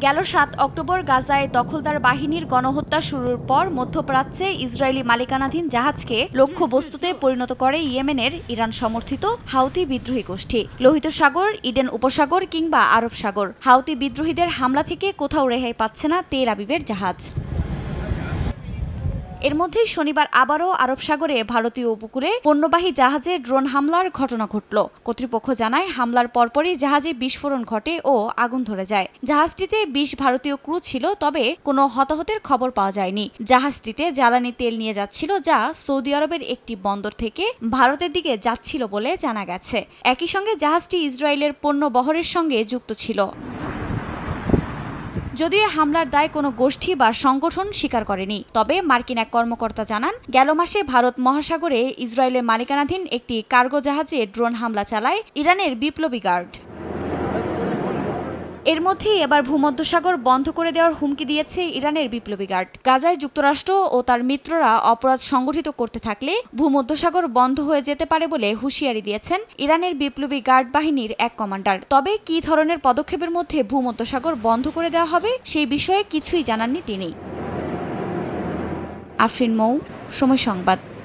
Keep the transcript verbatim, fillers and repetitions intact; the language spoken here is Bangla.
গেল সাত অক্টোবর গাজায় দখলদার বাহিনীর গণহত্যা শুরুর পর মধ্যপ্রাচ্যে ইসরায়েলি মালিকানাধীন জাহাজকে লক্ষ্যবস্তুতে পরিণত করে ইয়েমেনের ইরান সমর্থিত হাউথি বিদ্রোহী গোষ্ঠী। লোহিত সাগর, ইডেন উপসাগর কিংবা আরব সাগর, হাউথি বিদ্রোহীদের হামলা থেকে কোথাও রেহাই পাচ্ছে না তেল আবিবের জাহাজ। এর মধ্যেই শনিবার আবারও আরব সাগরে ভারতীয় উপকূলে পণ্যবাহী জাহাজে ড্রোন হামলার ঘটনা ঘটল। কর্তৃপক্ষ জানায়, হামলার পরপরই জাহাজে বিস্ফোরণ ঘটে ও আগুন ধরে যায়। জাহাজটিতে বিশ ভারতীয় ক্রু ছিল, তবে কোনো হতাহতের খবর পাওয়া যায়নি। জাহাজটিতে জ্বালানি তেল নিয়ে যাচ্ছিল, যা সৌদি আরবের একটি বন্দর থেকে ভারতের দিকে যাচ্ছিল বলে জানা গেছে। একই সঙ্গে জাহাজটি ইসরায়েলের পণ্য বহরের সঙ্গে যুক্ত ছিল। যদিও হামলার দায় কোনো গোষ্ঠী বা সংগঠন স্বীকার করেনি, তবে মার্কিন এক কর্মকর্তা জানান, গেল মাসে ভারত মহাসাগরে ইসরায়েলের মালিকানাধীন একটি কার্গো জাহাজে ড্রোন হামলা চালায় ইরানের বিপ্লবী গার্ড। এর মধ্যেই এবার ভূমধ্যসাগর বন্ধ করে দেওয়ার হুমকি দিয়েছে ইরানের বিপ্লবী গার্ড। গাজায় যুক্তরাষ্ট্র ও তার মিত্ররা অপরাধ সংগঠিত করতে থাকলে ভূমধ্যসাগর বন্ধ হয়ে যেতে পারে বলে হুঁশিয়ারি দিয়েছেন ইরানের বিপ্লবী গার্ড বাহিনীর এক কমান্ডার। তবে কী ধরনের পদক্ষেপের মধ্যে ভূমধ্যসাগর বন্ধ করে দেওয়া হবে সেই বিষয়ে কিছুই জানাননি তিনি। আফরিন মৌ, সময় সংবাদ।